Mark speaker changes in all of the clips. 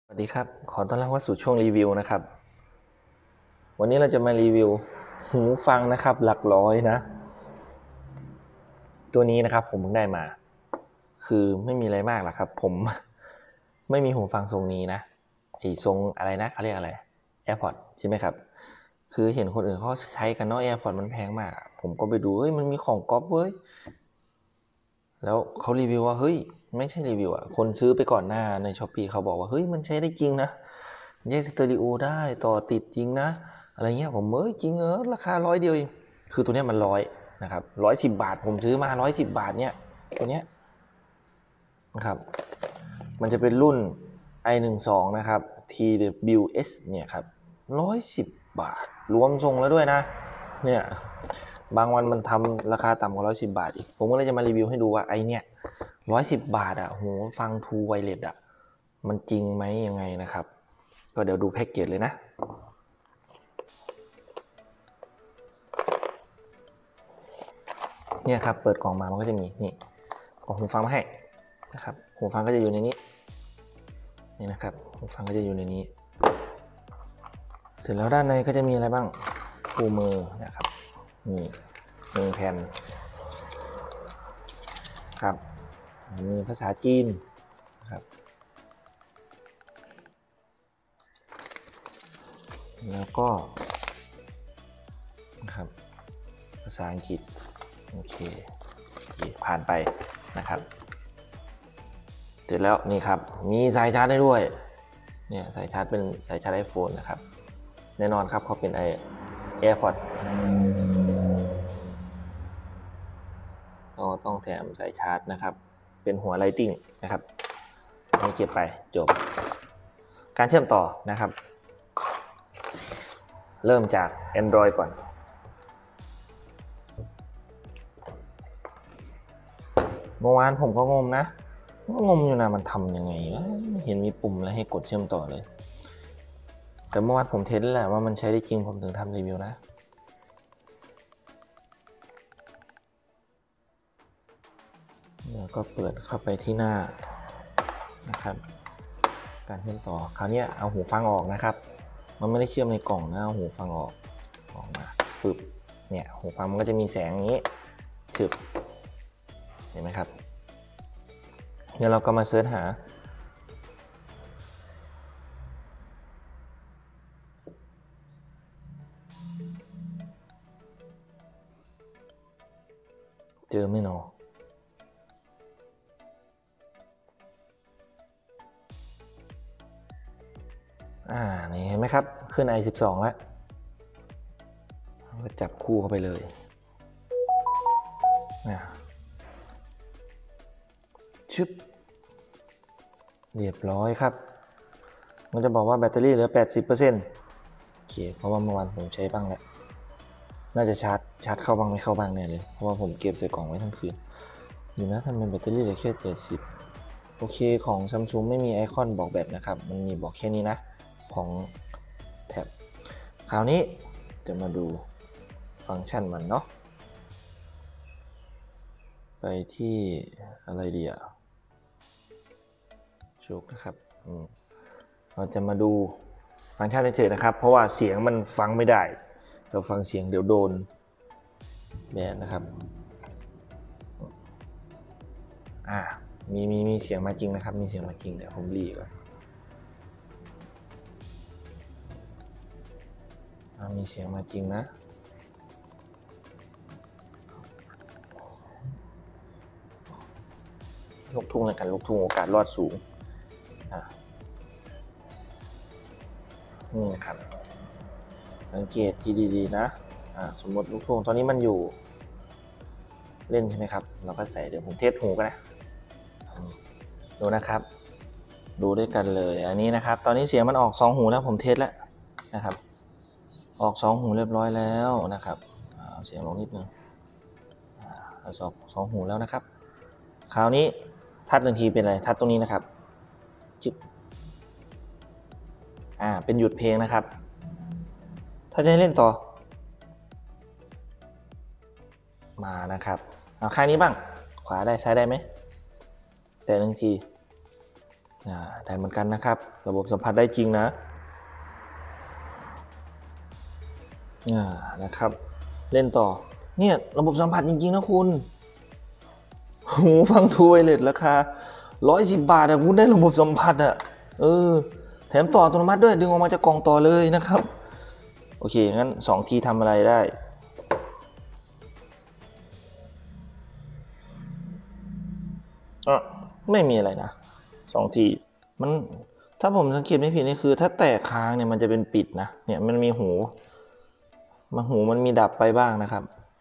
Speaker 1: สวัสดีครับขอต้อนรับเข้าสู่ช่วงรีวิวนะครับวันนี้เราจะมารีวิวหูฟังนะครับหลักร้อยนะตัวนี้นะครับผมเพิ่งได้มาคือไม่มีอะไรมากหรอกครับผม ไม่มีหูฟังทรงนี้นะไอ้ทรงอะไรนะเขาเรียกอะไร AirPods ใช่ไหมครับคือเห็นคนอื่นเขาใช้กันเนาะ AirPods มันแพงมากผมก็ไปดูเฮ้ยมันมีของก๊อปเว้ยแล้วเขารีวิวว่าเฮ้ยไม่ใช่รีวิวอ่ะคนซื้อไปก่อนหน้าใน Shopee เขาบอกว่าเฮ้ยมันใช้ได้จริงนะแยกสเตอริโอได้ต่อติดจริงนะอะไรเงี้ยผมจริงราคา100เดียวเองคือตัวเนี้ยมันนะครับ110 บาทผมซื้อมา110 บาทเนี่ยตัวเนี้ยนะครับมันจะเป็นรุ่น i12 นะครับ TWS เนี่ยครับ110 บาทรวมส่งแล้วด้วยนะเนี่ยบางวันมันทำราคาต่ำกว่า110 บาทอีกผมก็เลยจะมารีวิวให้ดูว่าไอเนี่ย110 บาทอ่ะโหฟังทูไวเลสอ่ะมันจริงไหมยังไงนะครับก็เดี๋ยวดูแพ็กเกจเลยนะเนี่ยครับเปิดกล่องมามันก็จะมีนี่กล่องหูฟังมาให้นะครับหูฟังก็จะอยู่ในนี้นี่นะครับหูฟังก็จะอยู่ในนี้เสร็จแล้วด้านในก็จะมีอะไรบ้างคู่มือนะครับนี่1 แผ่นครับมีภาษาจีนนะครับแล้วก็นะครับภาษาอังกฤษโอเคผ่านไปนะครับเสร็จแล้วนี่ครับมีสายชาร์จได้ด้วยเนี่ยสายชาร์จเป็นสายชาร์จ iPhone นะครับแน่นอนครับเขาเป็นAirPods ก็ต้องแถมสายชาร์จนะครับเป็นหัว Lightning นะครับนี่เก็บไปจบการเชื่อมต่อนะครับเริ่มจาก Android ก่อนเมื่อวานผมก็งงอยู่นะมันทำยังไงไม่เห็นมีปุ่มอะไรให้กดเชื่อมต่อเลยแต่เมื่อวานผมเทสแหละว่ามันใช้ได้จริงผมถึงทำรีวิวนะแล้วก็เปิดเข้าไปที่หน้านะครับการเชื่อมต่อคราวนี้เอาหูฟังออกนะครับมันไม่ได้เชื่อมในกล่องนะเอาหูฟังออกมาฟึบเนี่ยหูฟังมันก็จะมีแสงอย่างนี้ฉึบเห็นไหมครับเดี๋ยวเราก็มาเสิร์ชหาเจอไม่หนอนี่เห็นไหมครับขึ้น i12 แล้วก็จับคู่เข้าไปเลยชึบเรียบร้อยครับมันจะบอกว่าแบตเตอรี่เหลือ 80% โอเคเพราะว่าเมื่อวานผมใช้บ้างแหละน่าจะชาร์จเข้าบ้างไม่เข้าบ้างแน่เลยเพราะว่าผมเก็บใส่กล่องไว้ทั้งคืนอยู่นะทำไมแบตเตอรี่เหลือแค่70โอเคของ Samsung ไม่มีไอคอนบอกแบตนะครับมันมีบอกแค่นี้นะของแท็บคราวนี้จะมาดูฟังก์ชันมันเนาะไปที่อะไรดีอะโชคนะครับเราจะมาดูฟังก์ชันเฉยๆนะครับเพราะว่าเสียงมันฟังไม่ได้เราฟังเสียงเดี๋ยวโดนแบนนะครับมีเสียงมาจริงนะครับมีเสียงมาจริงเดี๋ยวผมรีก่อนมีเสียงมาจริงนะลูกทุ่งเลยกันลูกทุ่งโอกาสรอดสูงนี่นะครับสังเกตที่ดีๆนะสมมติลูกทุ่งตอนนี้มันอยู่เล่นใช่ไหมครับเราก็ใส่เดี๋ยวผมเทสหูกันนะดูนะครับดูด้วยกันเลยอันนี้นะครับตอนนี้เสียงมันออก2 หูแล้วผมเทสแล้วนะครับออก2 หูเรียบร้อยแล้วนะครับเสียงลงนิดนึงออก2 หูแล้วนะครับคราวนี้ทัด1 ทีเป็นอะไรทัดตรงนี้นะครับจึ๊บเป็นหยุดเพลงนะครับถ้าจะให้เล่นต่อมานะครับเอาข้างนี้บ้างขวาได้ซ้ายได้ไหมแต่1 ทีได้เหมือนกันนะครับระบบสัมผัสได้จริงนะนะครับเล่นต่อเนี่ยระบบสัมผัสจริงๆนะคุณหูฟังทูไวเลสราคา110 บาทคุณได้ระบบสัมผัสแถมต่ออัตโนมัติด้วยดึงออกมาจากกล่องต่อเลยนะครับโอเคงั้น2 ทีทำอะไรได้ไม่มีอะไรนะ2 ทีมันถ้าผมสังเกตไม่ผิดนี่คือถ้าแตกค้างเนี่ยมันจะเป็นปิดนะเนี่ยมันมีหูมันมีดับไปบ้างนะครับ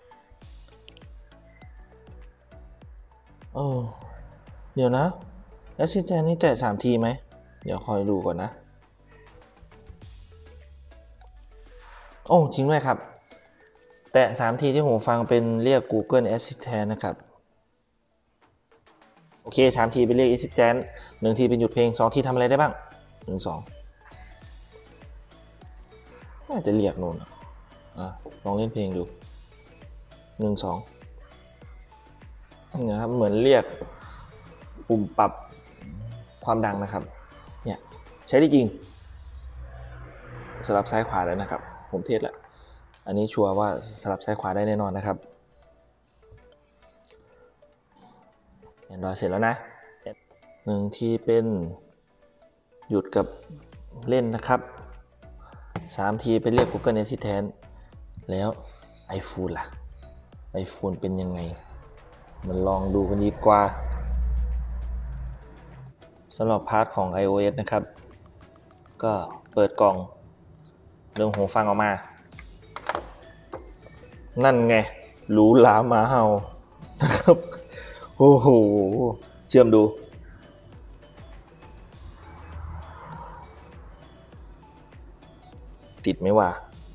Speaker 1: เดี๋ยวนะแอสซิสแตนต์นี่แตะ3 ทีไหมเดี๋ยวคอยดูก่อนนะจริงด้วยครับแตะ3 ทีที่หูฟังเป็นเรียก Google Assistant นะครับโอเค3 ทีเป็นเรียก Assistant 1 ทีเป็นหยุดเพลง2 ทีทำอะไรได้บ้าง1 2น่าจะเรียกโน่นลองเล่นเพลงดู1 2นะครับเหมือนเรียกปุ่มปรับความดังนะครับเนี่ยใช้ได้จริงสลับซ้ายขวาแล้วนะครับผมเทสแล้วอันนี้ชัวร์ว่าสลับซ้ายขวาได้แน่นอนนะครับAndroid เสร็จแล้วนะ1 ทีเป็นหยุดกับเล่นนะครับ3 ทีไปเรียก Google Assistant แล้ว iPhone ล่ะ iPhone เป็นยังไงมันลองดูกันดีกว่าสำหรับพาร์ทของ iOS นะครับก็เปิดกล่องเรื่องหูฟังออกมานั่นไงหรูหราหมาเห่านะครับโอ้โหเชื่อมดูติดไหมวะ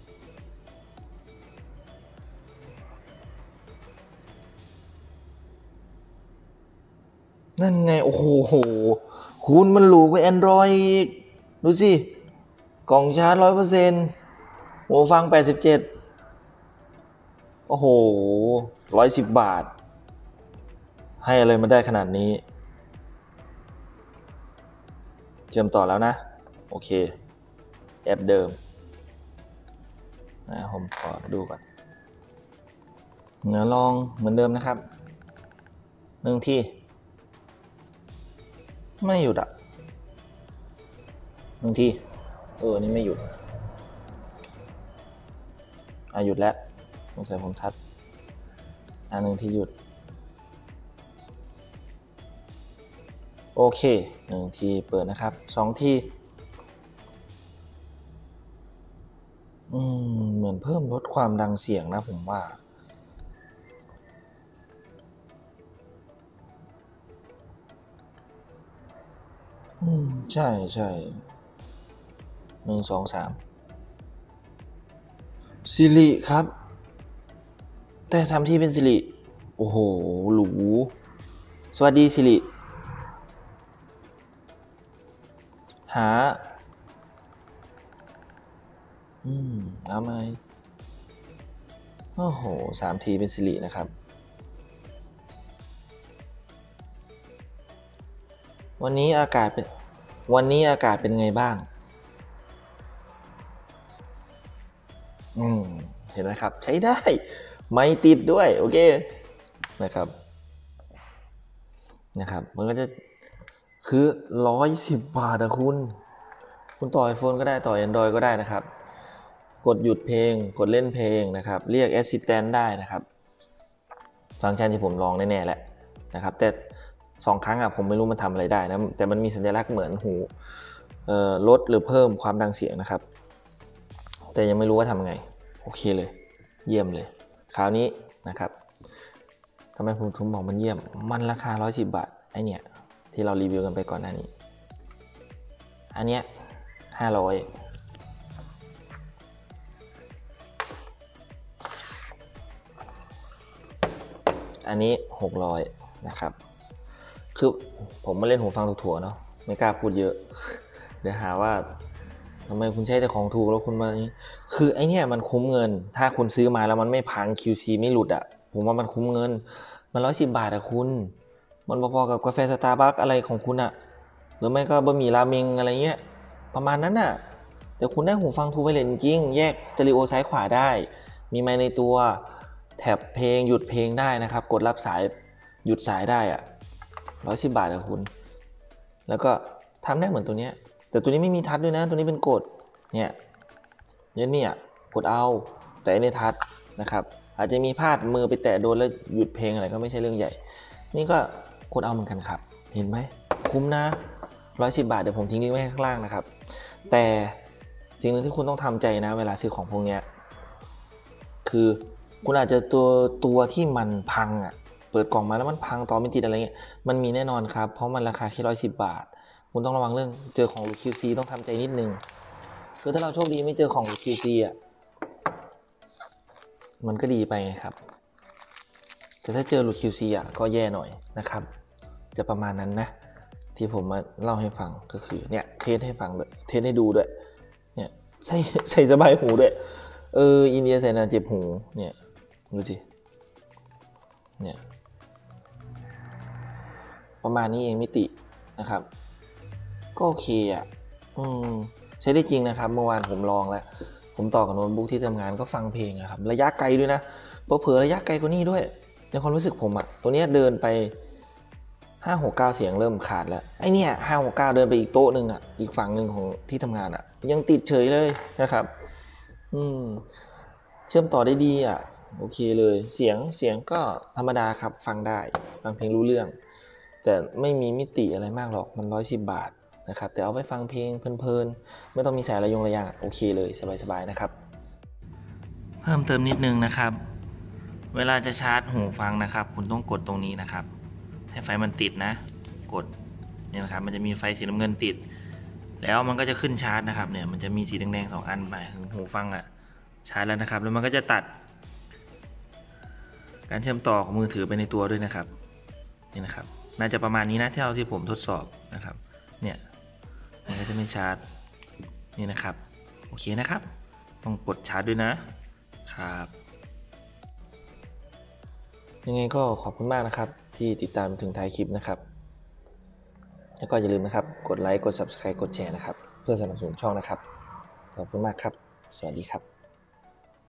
Speaker 1: นั่นไงโอ้โหคุณมันหรูกว่า Android อีกดูสิกล่องชาร์จ 100% หูฟัง87โอ้โห110 บาทให้อะไรมาได้ขนาดนี้เชื่อมต่อแล้วนะโอเคแอปเดิมผมขอดูก่อนเดี๋ยวลองเหมือนเดิมนะครับ1 ทีไม่หยุด1 ทีนี่ไม่หยุดหยุดแล้วสงสัยผมทัด1 ทีหยุดโอเค1 ทีเปิดนะครับ2 ทีเหมือนเพิ่มลดความดังเสียงนะผมว่าใช่1 2 3สิริครับแต่3 ทีเป็นสิริโอ้โหหรูสวัสดีสิริหาเอาไหมโอ้โห3 ทีเป็นสิรินะครับวันนี้อากาศเป็นไงบ้างเห็นไหมครับใช้ได้ไม่ติดด้วยโอเคนะครับมันก็จะคือ110 บาทคุณต่อ iPhone ก็ได้ต่อ Android ก็ได้นะครับกดหยุดเพลงกดเล่นเพลงนะครับเรียก Assistant ได้นะครับฟังก์ชันที่ผมลองแน่ๆแล้วนะครับแต่2 ครั้งผมไม่รู้มันทำอะไรได้นะแต่มันมีสัญลักษณ์เหมือนหูลดหรือเพิ่มความดังเสียงนะครับแต่ยังไม่รู้ว่าทำไงโอเคเลยเยี่ยมเลยคราวนี้นะครับทำไมผมถึงบอกมันเยี่ยมมันราคา110 บาทไอเนี่ยที่เรารีวิวกันไปก่อนหน้านี้อันเนี้ย500อันนี้600นะครับคือผมมาเล่นหูฟังถูกๆเนาะไม่กล้าพูดเยอะเดี๋ยวหาว่าทำไมคุณใช้แต่ของถูกแล้วคุณมาคือไอเนี้ยมันคุ้มเงินถ้าคุณซื้อมาแล้วมันไม่พัง QC ไม่หลุดผมว่ามันคุ้มเงินมัน110 บาทคุณมันพอๆกับกาแฟสตาร์บัคอะไรของคุณหรือไม่ก็บะหมี่ราเมงอะไรเงี้ยประมาณนั้นน่ะแต่คุณได้หูฟังทูไวเลสจริงแยกสเตอริโอซ้ายขวาได้มีไมค์ในตัวแท็บเพลงหยุดเพลงได้นะครับกดรับสายหยุดสายได้อะ110 บาทนะคุณแล้วก็ทำได้เหมือนตัวเนี้ยแต่ตัวนี้ไม่มีทัชด้วยนะตัวนี้เป็นกดเนี่ยกดเอาแต่ในทัชนะครับอาจจะมีพลาดมือไปแตะโดนแล้วหยุดเพลงอะไรก็ไม่ใช่เรื่องใหญ่นี่ก็กดเอาเหมือนกันครับเห็นไหมคุ้มนะ110 บาทเดี๋ยวผมทิ้งลิงก์ไว้ข้างล่างนะครับแต่สิ่งหนึ่งที่คุณต้องทำใจนะเวลาซื้อของพวกนี้คือคุณอาจจะตัวที่มันพังอ่ะเปิดกล่องมาแล้วมันพังต่อไม่ติดอะไรเงี้ยมันมีแน่นอนครับเพราะมันราคาแค่110 บาทคุณต้องระวังเรื่องเจอของหลุด QC ต้องทำใจนิดนึงคือถ้าเราโชคดีไม่เจอของหลุด QC อ่ะมันก็ดีไปไงครับแต่ถ้าเจอหลุด QC อ่ะก็แย่หน่อยนะครับจะประมาณนั้นนะที่ผมมาเล่าให้ฟังก็คือเนี่ยเทสให้ฟังด้วยเทสให้ดูด้วยเนี่ยใส่สบายหูด้วยอินเดียใส่นาเจ็บหูเนี่ยดูสิเนี่ยประมาณนี้เองมิตินะครับก็โอเคอ่ะใช้ได้จริงนะครับเมื่อวานผมลองแล้วผมต่อกับโน้ตบุ๊กที่ทำงานก็ฟังเพลงครับระยะไกลด้วยนะเผลอระยะไกลกว่านี้ด้วยในความรู้สึกผมอ่ะตัวนี้เดินไป569เสียงเริ่มขาดแล้วไอเนี่ย569เดินไปอีกโต๊ะหนึ่งอ่ะอีกฝั่งหนึ่งของที่ทำงานอ่ะยังติดเฉยเลยนะครับเชื่อมต่อได้ดีอ่ะโอเคเลยเสียงก็ธรรมดาครับฟังได้ฟังเพลงรู้เรื่องแต่ไม่มีมิติอะไรมากหรอกมัน110 บาทนะครับแต่เอาไปฟังเพลงเพลินๆไม่ต้องมีสายระยางโอเคเลยสบายๆนะครับเพิ่มเติมนิดนึงนะครับเวลาจะชาร์จหูฟังนะครับคุณต้องกดตรงนี้นะครับให้ไฟมันติดนะกดเนี่ยนะครับมันจะมีไฟสีน้ำเงินติดแล้วมันก็จะขึ้นชาร์จนะครับเนี่ยมันจะมีสีแดงๆ2 อันไปถึงหูฟังอ่ะชาร์จแล้วนะครับแล้วมันก็จะตัดการเชื่อมต่อของมือถือไปในตัวด้วยนะครับนี่นะครับน่าจะประมาณนี้นะที่ผมทดสอบนะครับเนี่ยมันก็จะไม่ชาร์จนี่นะครับโอเคนะครับต้องกดชาร์จด้วยนะครับยังไงก็ขอบคุณมากนะครับที่ติดตามถึงท้ายคลิปนะครับแล้วก็อย่าลืมนะครับกดไลค์กด Subscribe กดแชร์นะครับเพื่อสนับสนุนช่องนะครับขอบคุณมากครับสวัสดีครับ